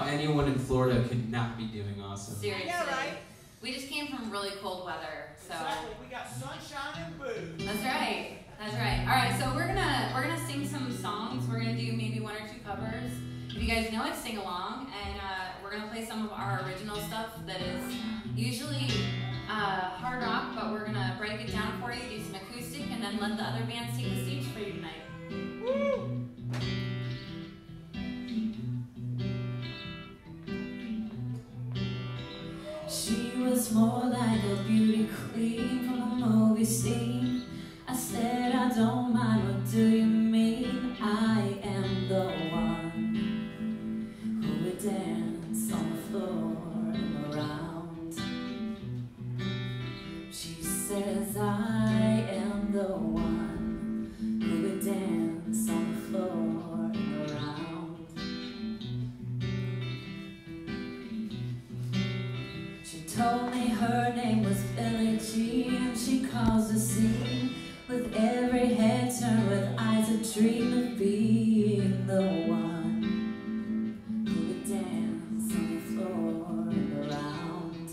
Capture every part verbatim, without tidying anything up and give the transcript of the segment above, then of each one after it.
anyone in Florida could not be doing awesome. Seriously. Yeah, right. We just came from really cold weather, so. Exactly. We got sunshine and booze. That's right. That's right. All right, so we're gonna we're gonna sing some songs. We're gonna do maybe one or two covers. If you guys know it, sing along, and uh, we're gonna play some of our original stuff that is usually uh, hard rock, but we're gonna break it down for you, do some acoustic, and then let the other bands take the stage for you tonight. Woo! She was more like a beauty queen from a movie scene. I said, I don't mind, what do you mean? I am the one who would dance on the floor and around. She says, I am the one who would dance on the floor and around. She told me her name was Billie Jean. She caused a scene with every head turned, with eyes that dream of being the one who would dance on the floor and around.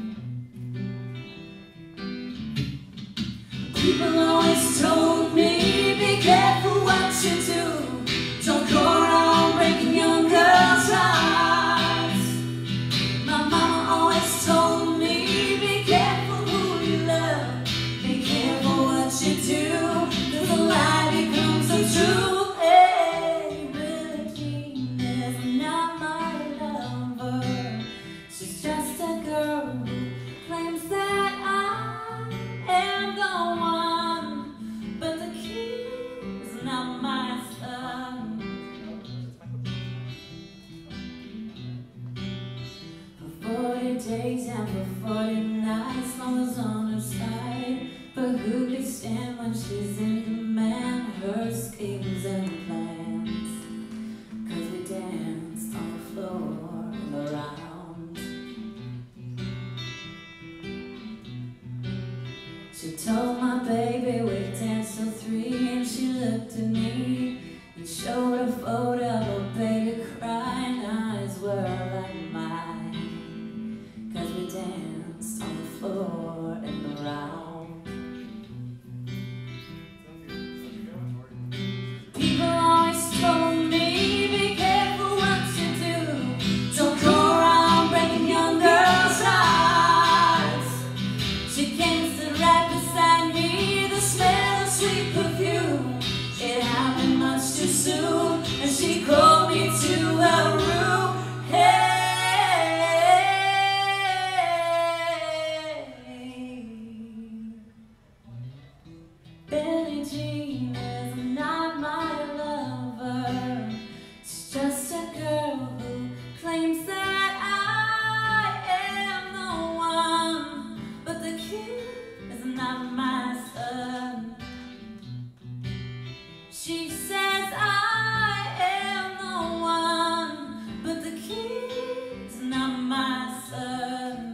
People always told me, be careful what you do. Don't go around breaking young girls' hearts. My mama always told me, be careful who you love. Be careful what you do, cause a lie becomes a truth. Hey, Billie Jean is not my lover. She's just a girl who claims that I am the one, but the key is not my son. For forty days and for forty nights, Mama's on her side. But who can stand when she's in demand? Her schemes and plans, cause we danced on the floor and around. She told my baby we'd dance till three, and she looked at me and showed a photo of a baby crying. Eyes were like mine, cause we danced on the floor and around. People always told me, be careful what you do. Don't go around breaking young girls' hearts. She came to sit right beside me, the smell of sweet perfume. It happened much too soon, and she called me to her room. Hey, Billie Jean is not my lover. She's just a girl who claims that I am the one, but the kid is not my son. She says I am the one, but the kid is not my son.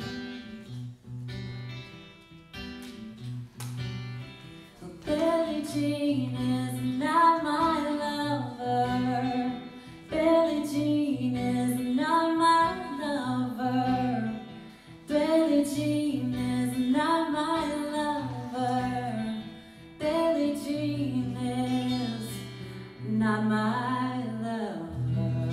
Billie Jean is not my lover. Billie Jean is not my lover. Billie Jean is not my lover. Billie Jean is not my lover.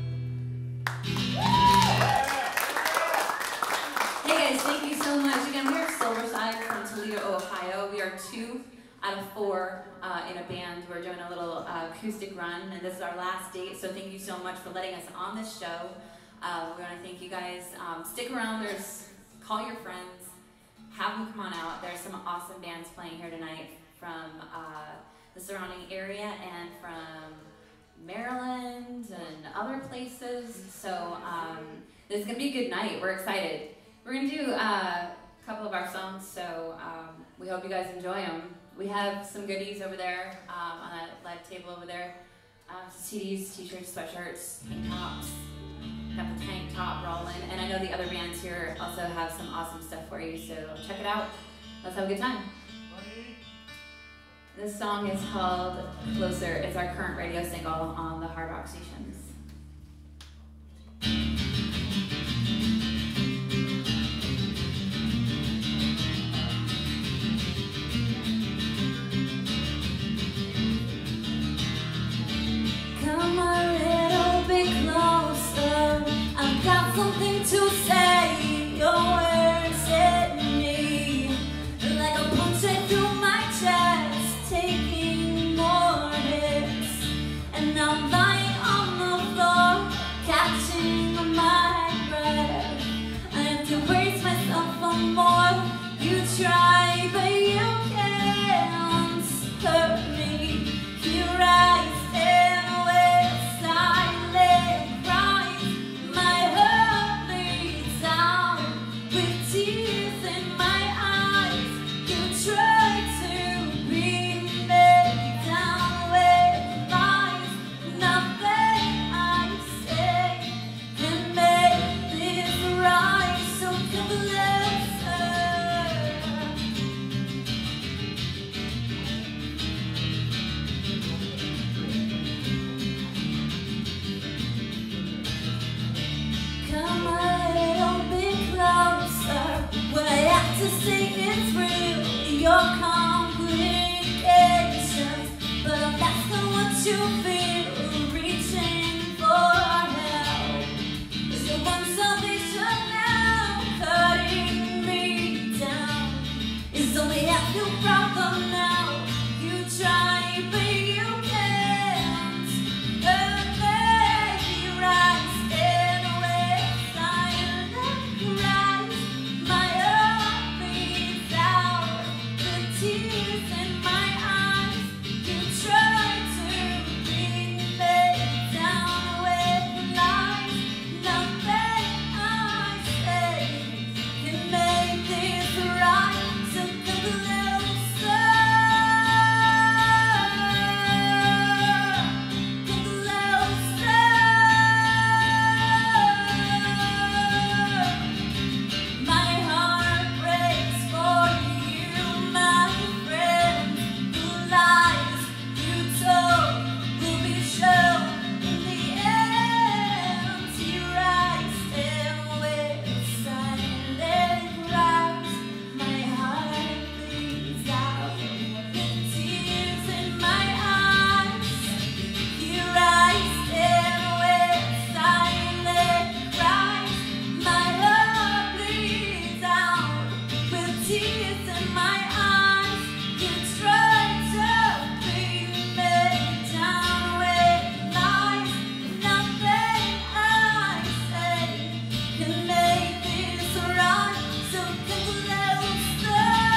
Hey guys, thank you so much. Again, we're Silverside from Toledo, Ohio. We are two out of four uh, in a band. We're doing a little uh, acoustic run, and this is our last date, so thank you so much for letting us on this show. Uh, we want to thank you guys. Um, stick around. There's call your friends, have them come on out. There's some awesome bands playing here tonight from uh, the surrounding area and from Maryland and other places. So um, this is gonna be a good night. We're excited. We're gonna do uh, a couple of our songs, so um, we hope you guys enjoy them. We have some goodies over there um, on that live table over there. Um, C Ds, t-shirts, sweatshirts, tank tops. Got the tank top rolling. And I know the other bands here also have some awesome stuff for you, so check it out. Let's have a good time. This song is called Closer. It's our current radio single on the Hard Rock stations. to say it's real, your complications, but I'm asking what you feel, reaching for help. Is the one salvation now cutting me down? Is only half your problem now. You try, but you can't. And make you rise and away, silent rise. My heart bleeds out, the tears in my eyes. You try to bring me down with lies. Nothing I say can make this right. So come closer, come closer. My heart breaks for you, my friend. The lies you told will be shown in the end. Here I stand with silent cries. My heart bleeds out, the tears in my eyes. Here I stand with silent cries. My heart bleeds out, with tears in my eyes. You try to bring me down with lies. Nothing I say can make this right. So come closer,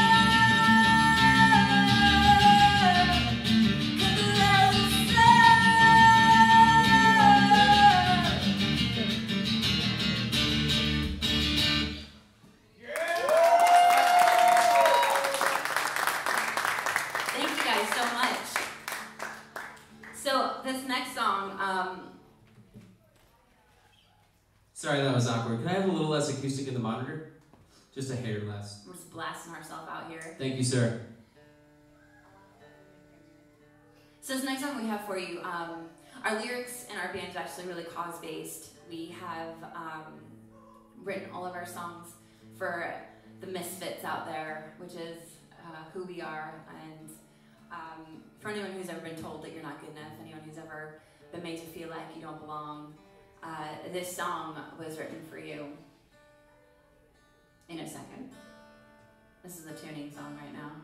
come Thank you guys so much. So this next song, um, Sorry, that was awkward. Can I have a little less acoustic in the monitor? Just a hair less. we're just blasting ourselves out here. Thank you, sir. So this next song we have for you, um, our lyrics in our band is actually really cause-based. We have um, written all of our songs for the misfits out there, which is uh, who we are, and um, for anyone who's ever been told that you're not good enough, anyone who's ever been made to feel like you don't belong, uh, this song was written for you. In a second. This is a tuning song right now.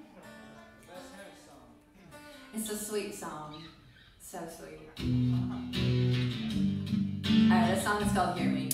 It's a sweet song. So sweet. Alright, this song is called Hear Me.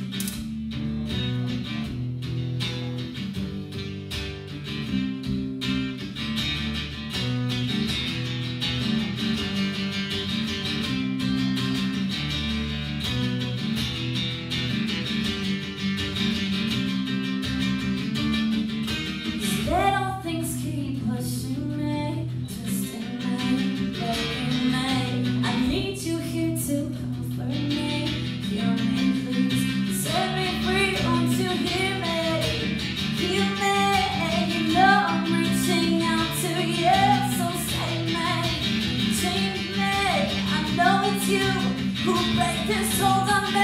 Little things keep pushing me, twisting me, breaking me. I need you here to comfort me. Hear me, please. Set me free, won't you hear me? Hear me, you know I'm reaching out to you, so save me, change me. I know it's you who break this hold on me.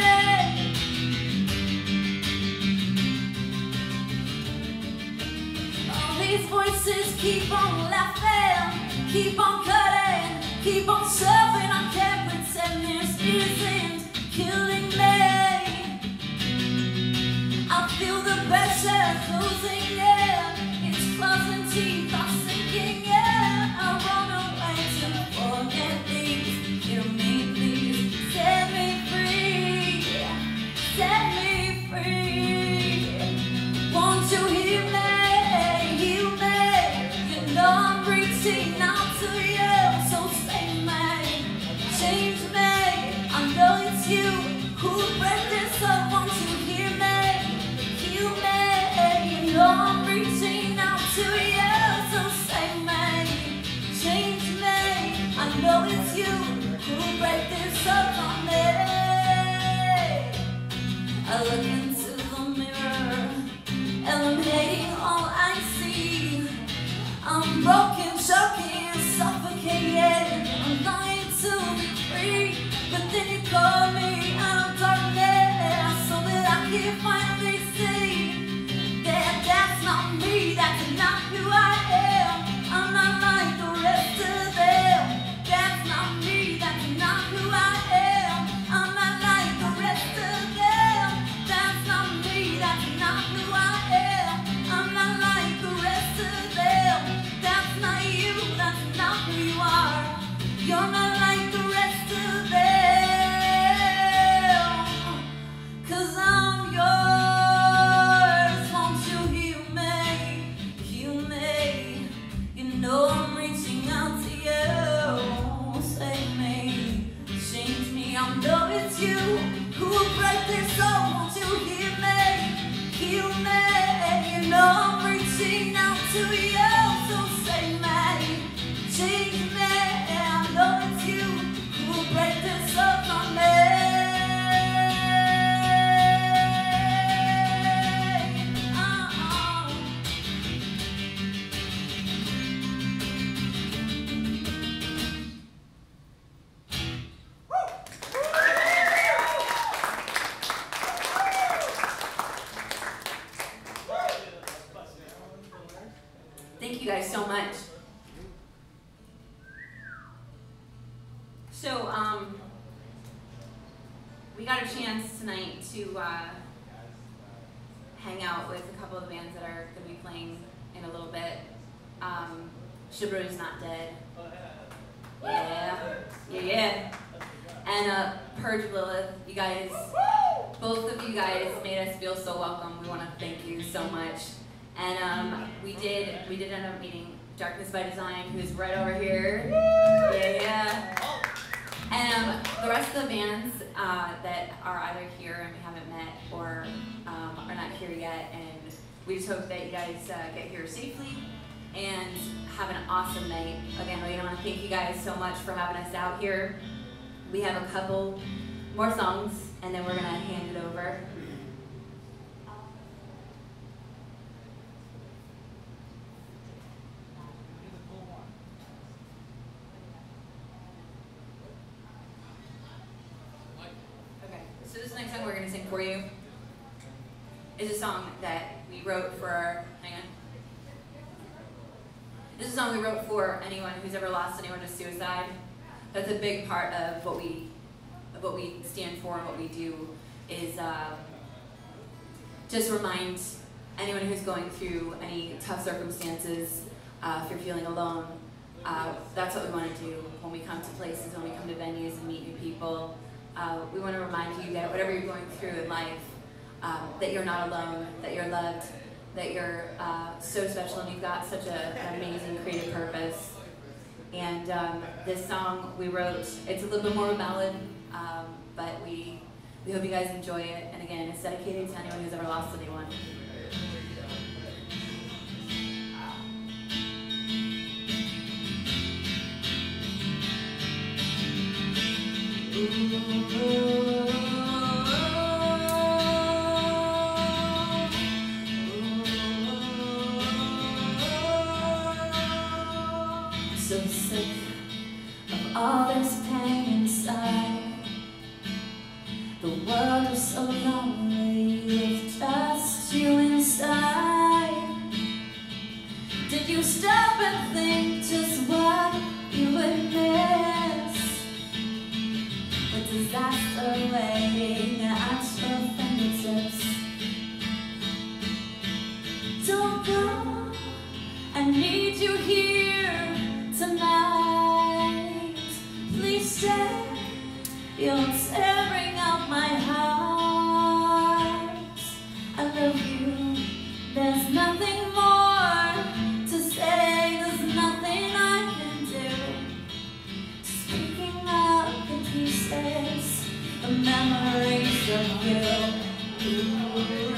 These voices keep on laughing, keep on cutting, keep on shoving. I can't pretend this isn't killing me. I feel the pressure closing in, it's closing teeth are sinking in. I run away to forget these. Hear me, please, set me free, set me free. Won't you hear me? I'm reaching out to you, so save me, change me. I know it's you who break this up. Won't you hear me? Heal me. You know I'm reaching out to you, so save me, change me. I know it's you who break this up on me. I look into the mirror, eliminating all I see. I'm broken, choking, suffocated. I'm longing to be free, but then you call me out of darkness so that I can finally see that that's not I know it's you who will break this soul. Won't you hear me, heal me? You know I'm reaching out to you, so save me, change me. I know it's you who will break this soul for me. Thank you guys so much. So, um, we got a chance tonight to uh, hang out with a couple of the bands that are going to be playing in a little bit. Um, Shibru's Not Dead. Yeah, yeah, yeah. And uh, Purge Lilith. You guys, both of you guys made us feel so welcome. We want to thank you so much. And um, we did we did end up meeting Darkness by Design, who's right over here. Yeah, yeah. And um, the rest of the bands uh, that are either here and we haven't met, or um, are not here yet. And we just hope that you guys uh, get here safely and have an awesome night. Again, we want to thank you guys so much for having us out here. We have a couple more songs, and then we're gonna hand it over. So this next song we're going to sing for you is a song that we wrote for, hang on. This is a song we wrote for anyone who's ever lost anyone to suicide. That's a big part of what we, of what we stand for and what we do, is uh, just remind anyone who's going through any tough circumstances, uh, if you're feeling alone, uh, that's what we want to do when we come to places, when we come to venues and meet new people. Uh, we want to remind you that whatever you're going through in life, um, that you're not alone, that you're loved, that you're uh, so special, and you've got such a, an amazing creative purpose. And um, this song we wrote, it's a little bit more of a ballad, um, but we, we hope you guys enjoy it. And again, it's dedicated to anyone who's ever lost anyone. So sick of all this pain inside. The world is so lonely with just you inside. Did you stop and think just what you would miss? With disaster waiting at your fingertips. Don't go, I need you here tonight. Please stay, you're tearing up my heart. I love you, there's nothing more to say, there's nothing I can do. Speaking of the pieces, the memories of you. Ooh.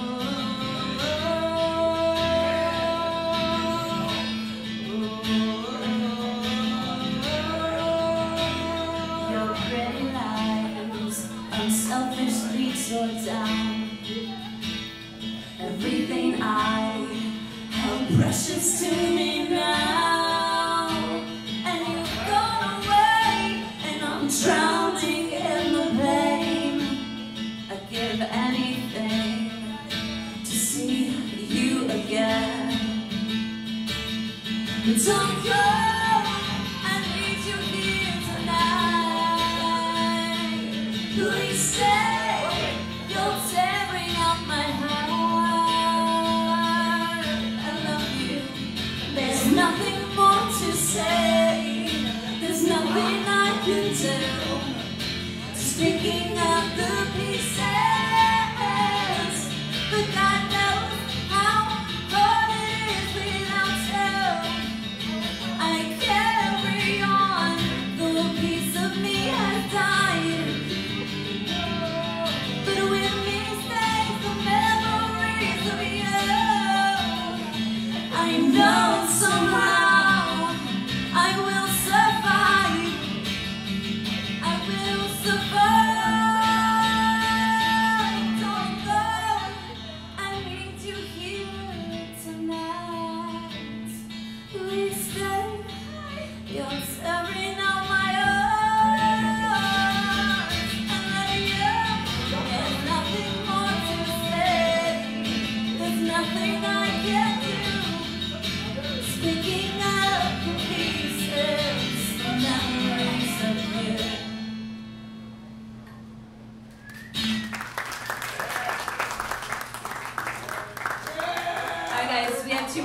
Unselfishly tore down everything I held precious to me now, and you've gone away, and I'm drowning in the pain. I'd give anything to see you again. But don't go. Please stay, you're tearing up my heart. I love you, there's nothing more to say, there's nothing I can do. Speaking of the pieces, but God knows how hard it is without you. I carry on, the piece of me has died.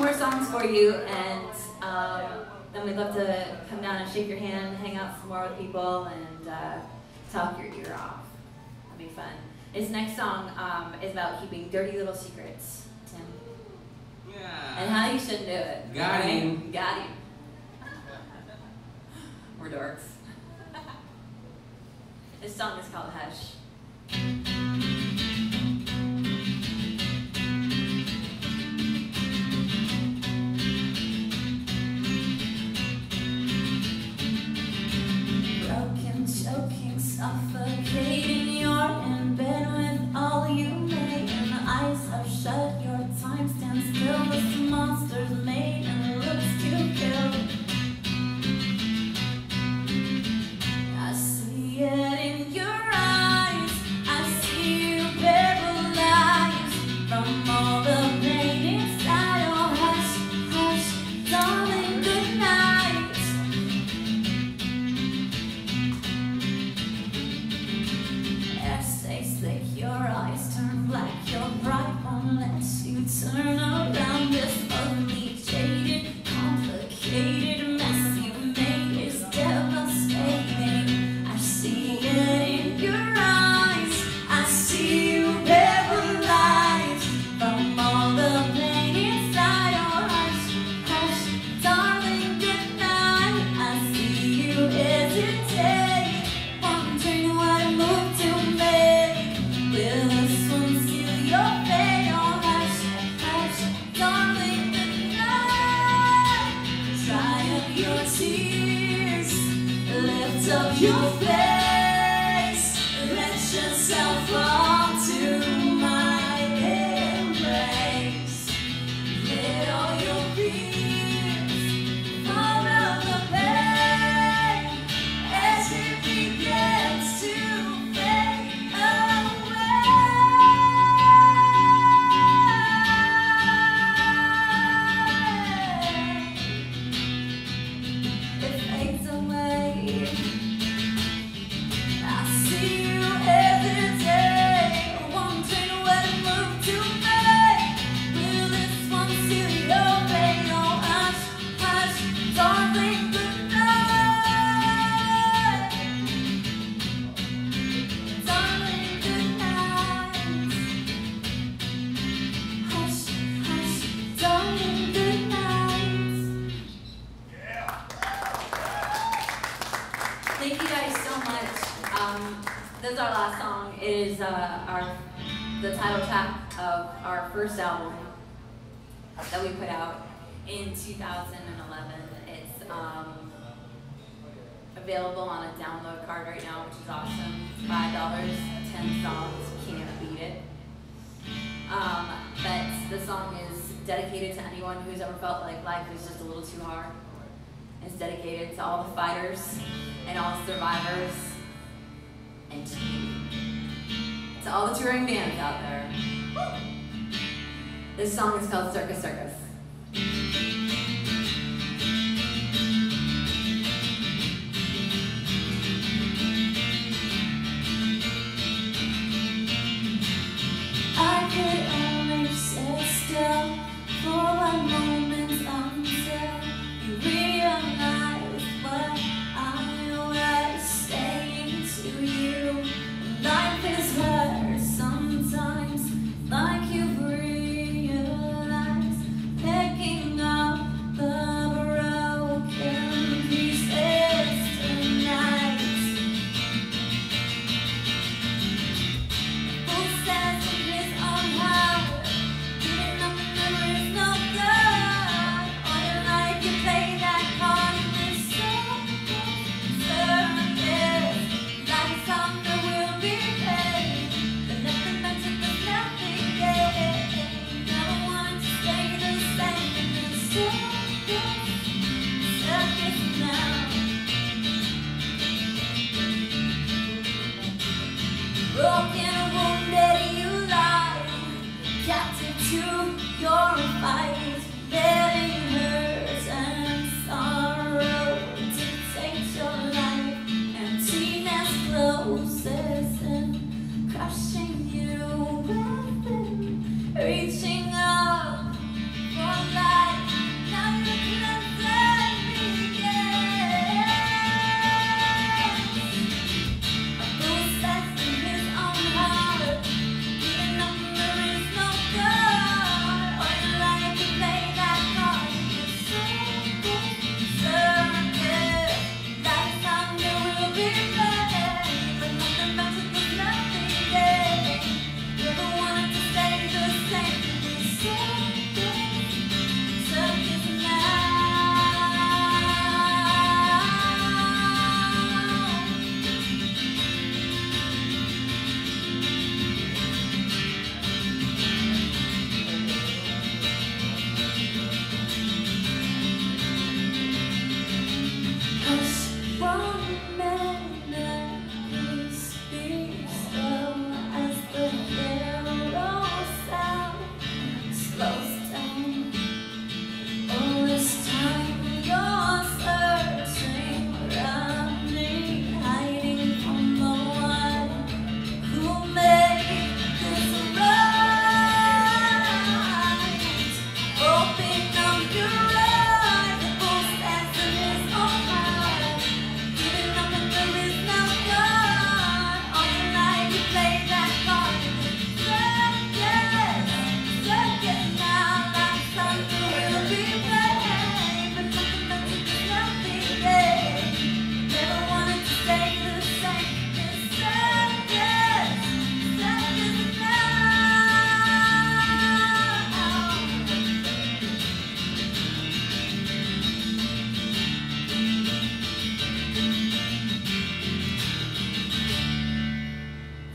more songs for you, and um, then we'd love to come down and shake your hand, hang out some more with people, and uh, talk your ear off. That'd be fun. This next song um, is about keeping dirty little secrets, Tim. Yeah. And how you shouldn't do it. Got right? him. Got him. We're dorks. This song is called Hush. Broken, choking, suffocating. You're in bed with all you made, and the eyes are shut. Your time stands still. This monster's made and looks to kill. I see it in your eyes. I see you paralyzed from all the pain inside. Oh, hush, hush, darling, good night. Air stays thick, your eyes turn black. Your bright won't let you turn around. This ugly, jaded, complicated mess you made is devastating. I see it in your eyes. I see you paralyzed from all the pain inside. Oh, hush, hush, darling, good night. I see you hesitate, wondering what move to make. Will this one seal your fate? Oh, hush, hush, darling, good night. Dry up your tears, lift up your face, let yourself onto my embrace. Let all your fears fall out the pain as it begins to fade away. It fades away. I see you hesitate, wondering what move to make. Will this one seal your fate? Oh, hush, hush, darling, good night. Darling, good night. Hush, hush, darling, good night. Thank you guys so much. Um, this is our last song. It is uh, our the title track of our first album that we put out in two thousand eleven. It's um, available on a download card right now, which is awesome. Five dollars, ten songs, can't beat it. Um, but the song is dedicated to anyone who's ever felt like life is just a little too hard. It's dedicated to all the fighters and all the survivors, and to you, to all the touring bands out there. This song is called Circus Circus. I could only sit still for one moment until you realize what I was saying to you. Life is hard sometimes, like you've realized, picking up the broken pieces tonight. Who says it is on how? Giving up the memories no good. All your life you play that card in this circus. Life is hunger will be paid, but nothing mentioned, there's nothing gained. Never want to stay the same in this circus, circus now. Broken, wounded, you lie, captive to your fight, letting hurt and sorrow dictate your life. Emptiness closes in, crushing you within, reaching up for life.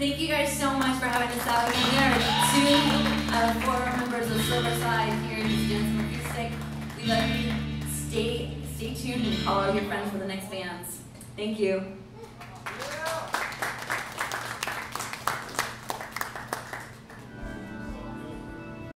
Thank you guys so much for having us out. Again, we are two out of four members of Silverside here in Dancing Acoustic. We love you. Stay, stay tuned and call all your friends for the next bands. Thank you.